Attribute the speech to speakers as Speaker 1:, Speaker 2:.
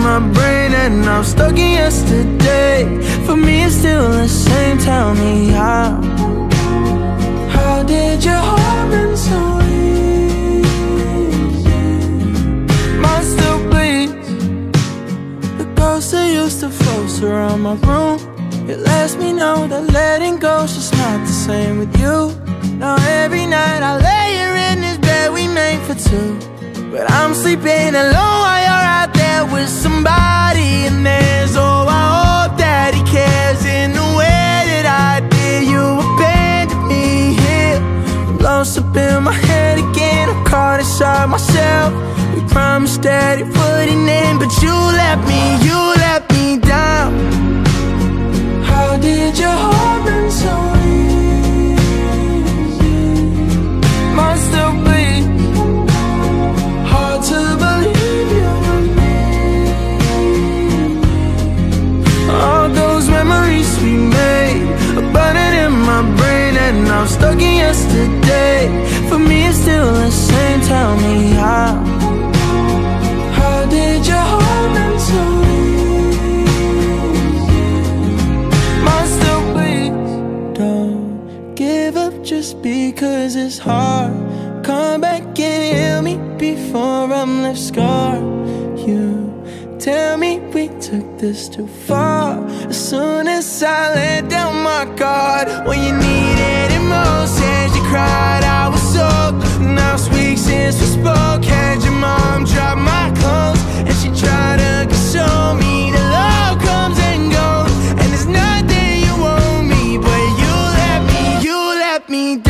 Speaker 1: my brain and I'm stuck in yesterday. For me it's still the same, tell me how did your heart been so easy? Mine still bleeds. The ghost that used to float around my room, it lets me know that letting go's just not the same with you. Now every night I lay here in this bed we made for two, but I'm sleeping alone while you're out there with somebody. And there's, oh, I hope that he cares in the way that I did. You abandoned me here, I'm lost up in my head again. I'm caught inside myself. We promised that it wouldn't end, but you let me down. How did your heart been so easy? Mine still bleeds. Hard to believe you were me. All those memories we made are burning in my brain and I'm stuck in yesterday. For me it's still the same, tell me how did your heart been so easy? Mine still bleeds. Don't give up just because it's hard. Come back and heal me before I'm left scarred. You tell me we took this too far. As soon as I let down my guard, when you needed it most, as you cried, I was soaked. Now it's weeks since we spoke. Had your mom drop my clothes, and she tried to console me. The love comes and goes, and there's nothing you owe me, but you let me down.